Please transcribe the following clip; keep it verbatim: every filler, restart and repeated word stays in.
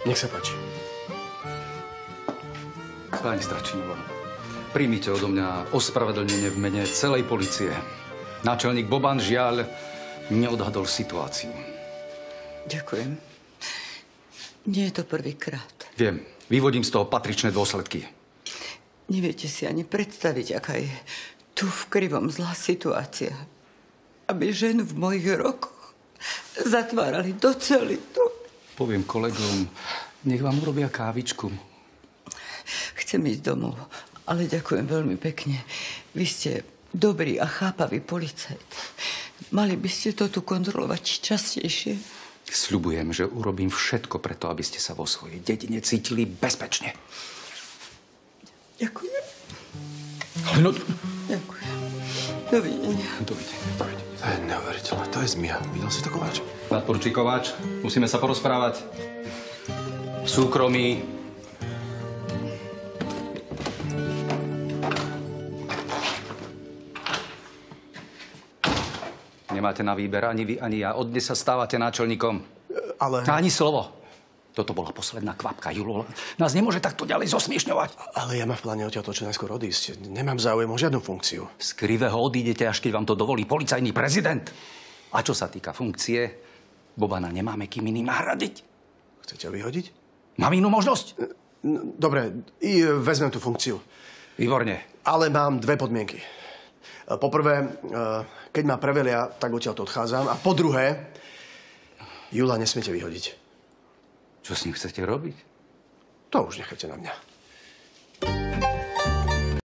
Nech sa páči. Pani Stračinová, príjmite odo mňa ospravedlnenie v mene celej polície. Náčelník Boban, žiaľ, neodhadol situáciu. Ďakujem. Nie je to prvýkrát. Viem, vyvodím z toho patričné dôsledky. Neviete si ani predstaviť, aká je tu v Krivom zlá situácia. Aby ženu v mojich rokoch zatvárali do celitu. Poviem kolegom, nech vám urobia kávičku. Chcem ísť domov, ale ďakujem veľmi pekne. Vy ste dobrý a chápavý policajt. Mali by ste to tu kontrolovať častejšie. Sľubujem, že urobím všetko preto, aby ste sa vo svojej dedine cítili bezpečne. Ďakujem. No... Ďakujem. Dovidenia. Dovidenia. Dovidenia. To je neuveriteľné. To je zmia. Videl si to, Kováč? Nadporučík Kováč, musíme sa porozprávať. V súkromí. Nemáte na výber ani vy, ani ja. Od dnes sa stávate náčelníkom. Ale... Ani slovo. Toto bola posledná kvapka, Julo. Nás nemôže takto ďalej zosmiešňovať. Ale ja mám v pláne odtiaľto čo najskôr odísť. Nemám záujem o žiadnu funkciu. Z Krivého odídete, až keď vám to dovolí policajný prezident. A čo sa týka funkcie, Bobana nemáme kým iným nahradiť. Chcete ho vyhodiť? Mám inú možnosť? Dobre, i vezmem tú funkciu. Výborne. Ale mám dve podmienky. Poprvé, keď ma prevelia, tak odtiaľto odchádzam. A po druhé, Jula nesmiete vyhodiť. Čo s ním chcete robiť? To už nechajte na mňa.